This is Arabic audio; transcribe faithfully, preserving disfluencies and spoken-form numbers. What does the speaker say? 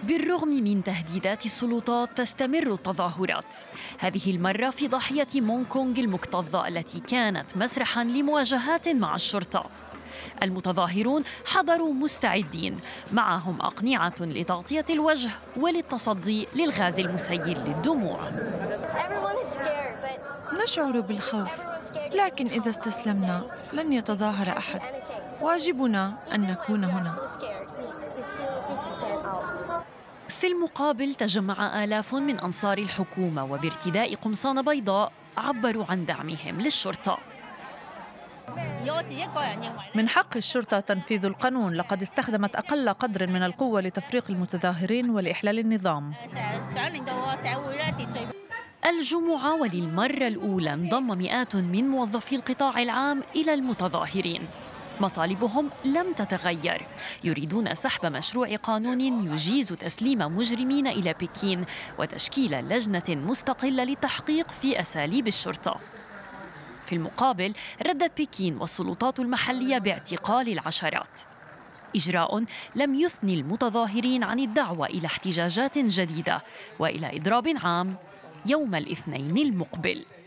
بالرغم من تهديدات السلطات تستمر التظاهرات، هذه المرة في ضاحية مونغ كونغ المكتظة التي كانت مسرحاً لمواجهات مع الشرطة. المتظاهرون حضروا مستعدين، معهم أقنعة لتغطية الوجه وللتصدي للغاز المسيل للدموع. نشعر بالخوف، لكن إذا استسلمنا لن يتظاهر أحد. واجبنا أن نكون هنا. في المقابل تجمع آلاف من أنصار الحكومة وبارتداء قمصان بيضاء عبروا عن دعمهم للشرطة. من حق الشرطة تنفيذ القانون، لقد استخدمت أقل قدر من القوة لتفريق المتظاهرين ولإحلال النظام. الجمعة وللمرة الأولى انضم مئات من موظفي القطاع العام إلى المتظاهرين. مطالبهم لم تتغير، يريدون سحب مشروع قانون يجيز تسليم مجرمين إلى بكين وتشكيل لجنة مستقلة للتحقيق في أساليب الشرطة. في المقابل ردت بكين والسلطات المحلية باعتقال العشرات، إجراء لم يثني المتظاهرين عن الدعوة إلى احتجاجات جديدة وإلى إضراب عام يوم الاثنين المقبل.